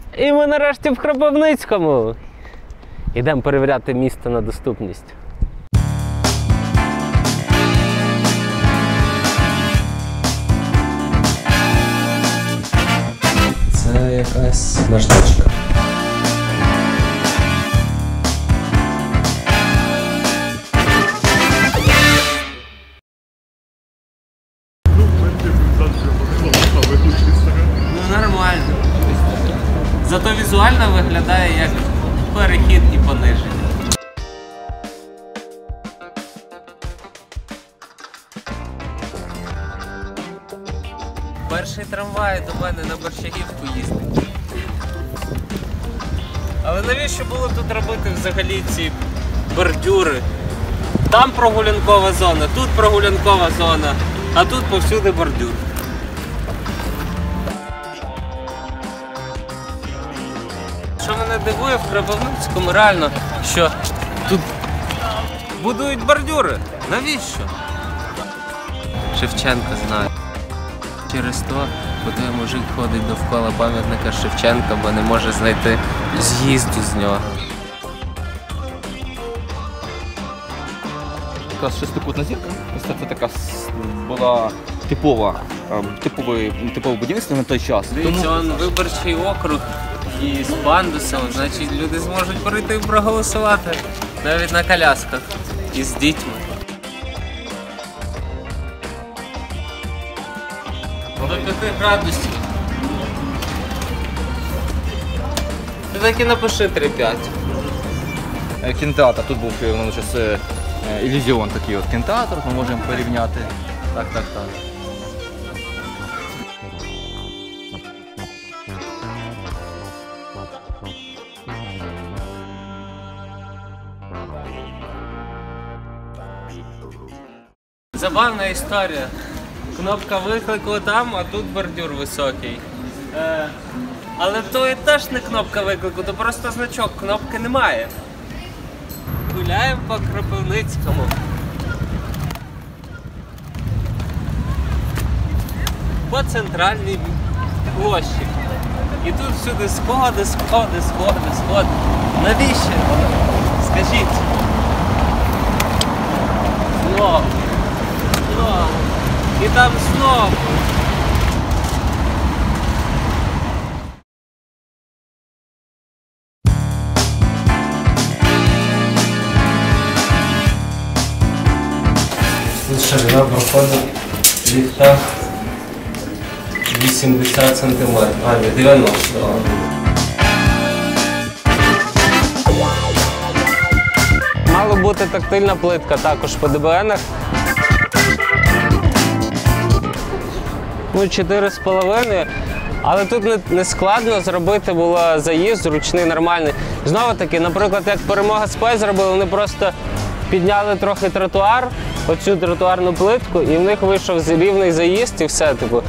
І ми нарешті в Кропивницькому. Йдемо перевіряти місто на доступність. Це якась наждачка. Ну нормально. Зато візуально виглядає як перехід і пониження. Перший трамвай до мене на Борщагівку їздить. Але навіщо було тут робити взагалі ці бордюри? Там прогулянкова зона, тут прогулянкова зона, а тут повсюди бордюр. Що мене дивує в Кропивницькому реально, що тут будують бордюри. Навіщо? Шевченка знає. Через то, куди мужик ходить довкола пам'ятника Шевченка, бо не може знайти з'їзду з нього. Якраз шестикутна зірка. Це така була типове будівництво на той час. Дивіться, он виборчий округ і з пандусом, значить люди зможуть прийти і проголосувати навіть на колясках і з дітьми. До 5 градусів. Ти так і напиши 3-5. Кінотеатр, тут був на часи ілюзіон такий от кінотеатр, ми можемо порівняти. Так. Забавна історія. Кнопка виклику там, а тут бордюр високий. Але то і теж не кнопка виклику, то просто значок, кнопки немає. Гуляємо по Кропивницькому. По центральній площі. І тут всюди сходи. Навіщо? Скажіть. Знову. І там знову. Тут ширина проходу ліфта 80 см, а не 90. Мало бути тактильна плитка також по ДБНах. Ну, 4,5, але тут не складно зробити було заїзд, зручний, нормальний. Знову таки, наприклад, як Перемога Спец зробили, вони просто підняли трохи тротуар, оцю тротуарну плитку, і в них вийшов рівний заїзд і все, типу.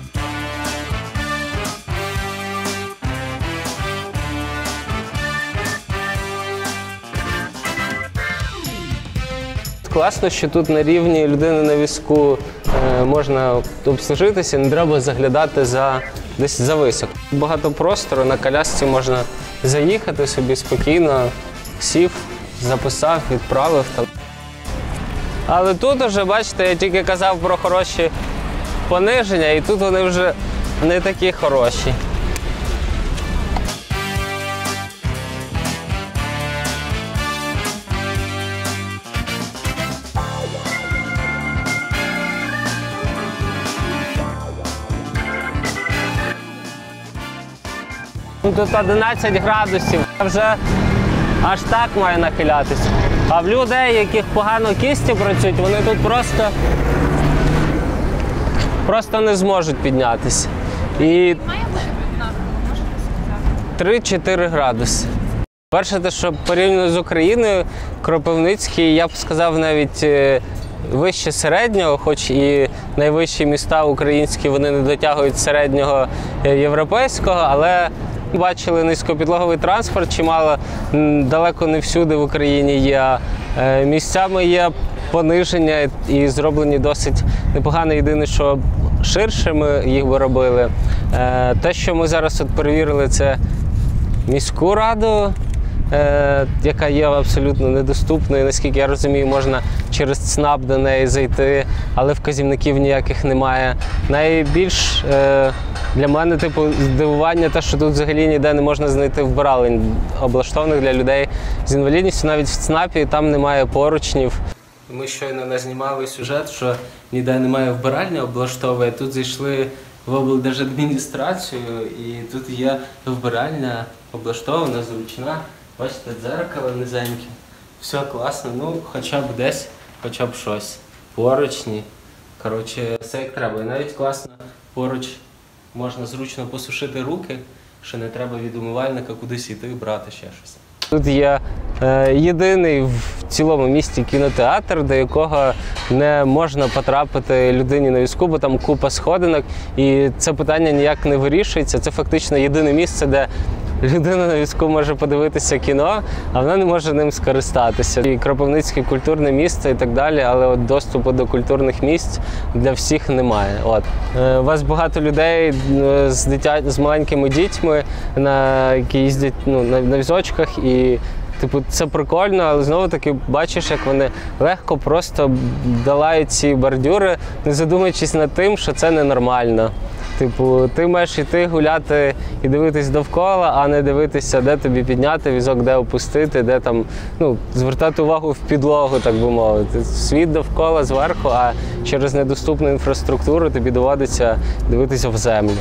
Класно, що тут на рівні людини на візку можна обслужитися, не треба заглядати десь за високо. Багато простору, на колясці можна заїхати собі спокійно, сів, записав, відправив. Але тут вже, бачите, я тільки казав про хороші пониження, і тут вони вже не такі хороші. Тут 11 градусів, вже аж так має нахилятися. А в людей, яких погано кісті працюють, вони тут просто не зможуть піднятися. І 3-4 градуси. Перше, те, що порівняно з Україною, Кропивницький, я б сказав, навіть вище середнього, хоч і найвищі міста українські, вони не дотягують середнього європейського, але бачили низькопідлоговий транспорт, чимало, далеко не всюди в Україні є. Місцями є пониження і зроблені досить непогано. Єдине, що ширше ми їх би робили. Те, що ми зараз от перевірили, це міську раду, яка є абсолютно недоступною. Наскільки я розумію, можна через ЦНАП до неї зайти, але вказівників ніяких немає. Найбільш для мене здивування те, що тут взагалі ніде не можна знайти вбиралень, облаштованих для людей з інвалідністю. Навіть в ЦНАПі там немає поручнів. Ми щойно назнімали сюжет, що ніде немає вбиральні облаштовує. Тут зайшли в облдержадміністрацію, і тут є вбиральня облаштована, зручна. Бачите, дзеркало низеньке. Все класно, ну хоча б десь, хоча б щось. Поручні. Коротше, все як треба. І навіть класно поруч можна зручно посушити руки, що не треба від умивальника кудись йти і брати ще щось. Тут є єдиний в цілому місті кінотеатр, до якого не можна потрапити людині на візку, бо там купа сходинок, і це питання ніяк не вирішується. Це фактично єдине місце, де людина на візку може подивитися кіно, а вона не може ним скористатися. І Кропивницьке культурне місце і так далі, але от доступу до культурних місць для всіх немає. У вас багато людей з маленькими дітьми, які їздять на візочках, і це прикольно, але знову-таки бачиш, як вони легко просто долають ці бордюри, не задумуючись над тим, що це ненормально. Ти маєш йти гуляти і дивитись довкола, а не дивитися, де тобі підняти візок, де опустити, де там, звертати увагу в підлогу, так би мовити. Світ довкола зверху, а через недоступну інфраструктуру тобі доводиться дивитися в землю.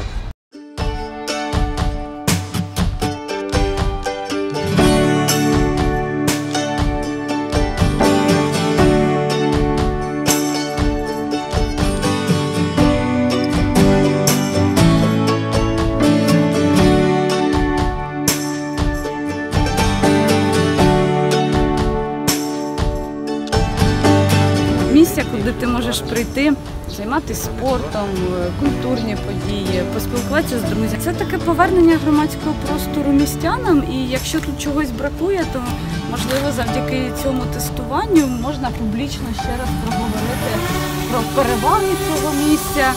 Місце, куди ти можеш прийти, займатися спортом, культурні події, поспілкуватися з друзями. Це таке повернення громадського простору містянам, і якщо тут чогось бракує, то, можливо, завдяки цьому тестуванню можна публічно ще раз проговорити про переваги цього місця.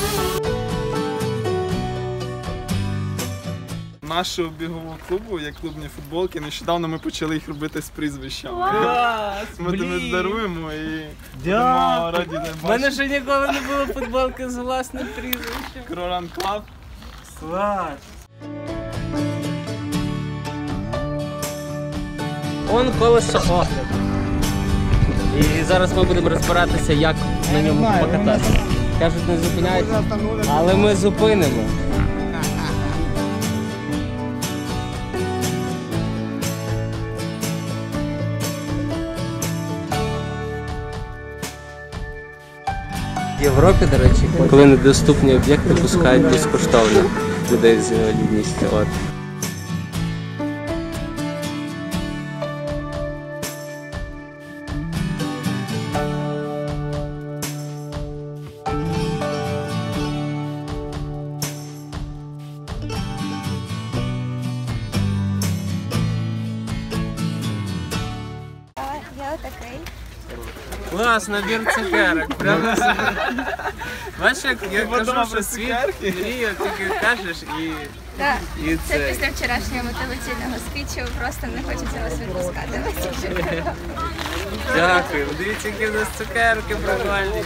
Нашого бігового клубу є клубні футболки. Нещодавно ми почали їх робити з прізвищами. Клас! Ми тобі даруємо і Да. будемо раді тебе У мене бачити. ще ніколи не було футболки з власним прізвищем. Кроран Клаб. Клас! Он колесо огляду. І зараз ми будемо розбиратися, як на ньому покататися. Кажуть, не зупиняйте, але ми зупинимо. В Європі, до речі, коли недоступні об'єкти пускають безкоштовно людей з інвалідністю. Я отакий. Клас, набір цукерок. Прямо бачиш, як я кажу, що світ мріє, тільки кажеш Так, і це після вчорашнього мотиваційного спічу просто не хочеться вас відпускати. Дякую. Дивіться, які в нас цукерки прикольні.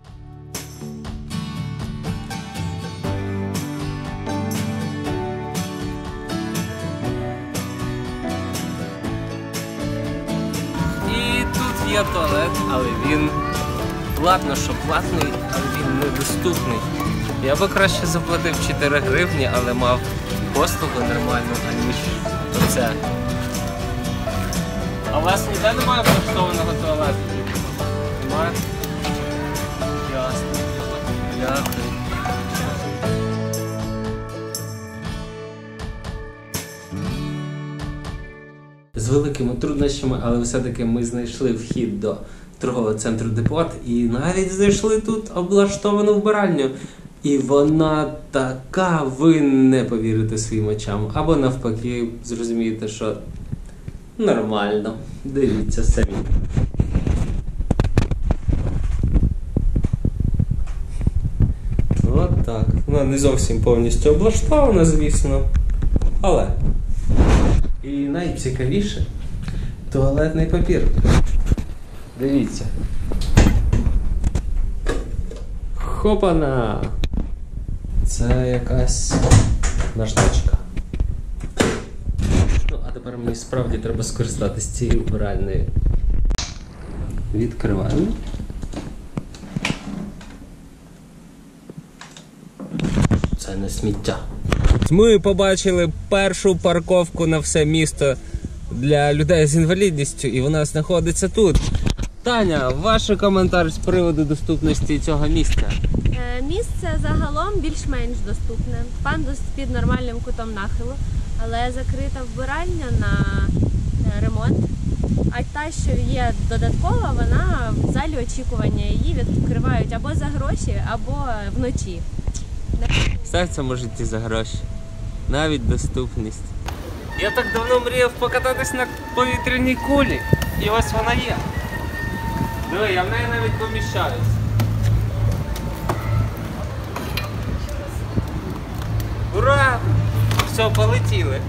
І тут є туалет, але він ладно, що платний, але він недоступний. Я би краще заплатив 4 гривні, але мав послугу нормальну, аніж оце. А у вас ніде немає влаштованого туалету? Немає? Ясно. Дякую. З великими труднощами, але все-таки ми знайшли вхід до торгового центру Депот і навіть знайшли тут облаштовану вбиральню. І вона така, ви не повірите своїм очам. Або навпаки, зрозумієте, що нормально. Дивіться самі. От так. Вона не зовсім повністю облаштована, звісно. Але І найцікавіше – туалетний папір. Дивіться. Хопана! Це якась наждачка. Ну, а тепер мені справді треба скористатися цією вбиральною. Відкриваємо. Це не сміття. Ми побачили першу парковку на все місто для людей з інвалідністю, і вона знаходиться тут. Таня, ваш коментар з приводу доступності цього місця? Місце загалом більш-менш доступне. Пандус під нормальним кутом нахилу, але закрита вбиральня на ремонт. А та, що є додаткова, вона в залі очікування. Її відкривають або за гроші, або вночі. Все це може йти за гроші. Навіть доступність. Я так давно мріяв покататись на повітряній кулі. І ось вона є. Диви, я в неї навіть поміщаюсь. Ура! Все, полетіли.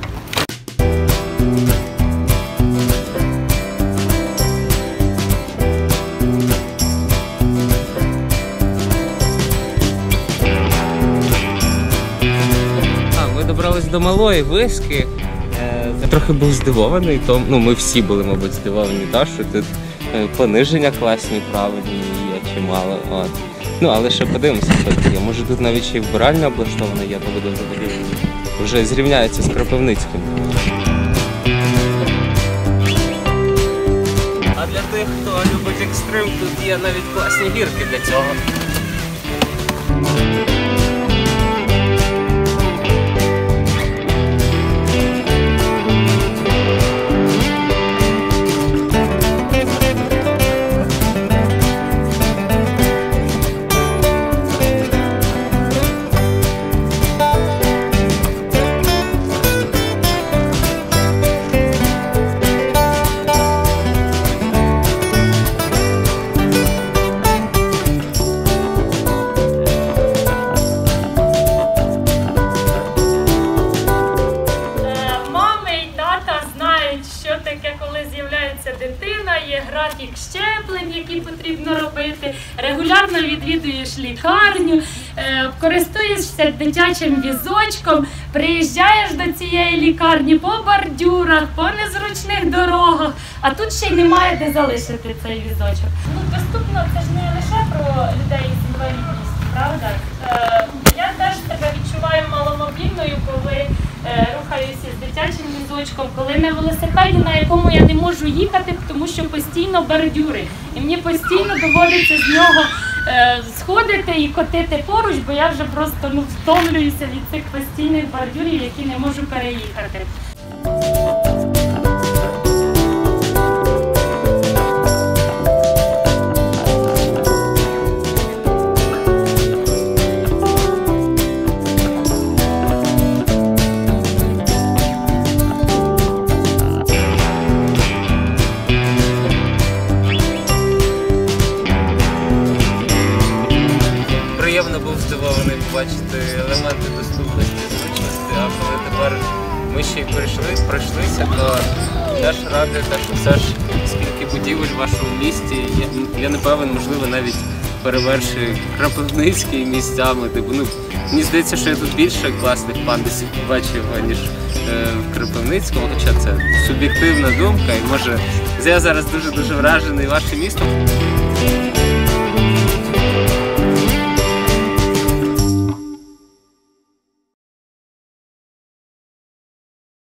Ми добрались до малої вишки. Я трохи був здивований, тому ми всі були, мабуть, здивовані, що тут пониження класні, правильні є чимало. От. Ну, але ще подивимося, що тут є. Може тут навіть ще й вбиральня облаштована є, то буде взагалі вже зрівняється з Кропивницьким. А для тих, хто любить екстрим, тут є навіть класні гірки для цього. Є графік щеплень, які потрібно робити, регулярно відвідуєш лікарню, користуєшся дитячим візочком, приїжджаєш до цієї лікарні по бордюрах, по незручних дорогах, а тут ще й немає де залишити цей візочок. Ну, доступно це ж не лише про людей з інвалідністю, правда? Я теж себе відчуваю маломобільною, коли рухаюся з дитячим візочком, коли на велосипеді, на якому я не можу їхати, тому що постійно бордюри. І мені постійно доводиться з нього сходити і котити поруч, бо я вже просто втомлююся від цих постійних бордюрів, які не можу переїхати. Приємно був здивований побачити елементи доступності і зручності, а коли тепер ми ще й пройшлися, то теж радий, що все ж скільки будівель в вашому місті, я не певен, можливо, навіть перевершує Кропивницький місцями. Мені здається, що я тут більше класних пандусів побачив, ніж в Кропивницькому, хоча це суб'єктивна думка, і може я зараз дуже-дуже вражений вашим містом.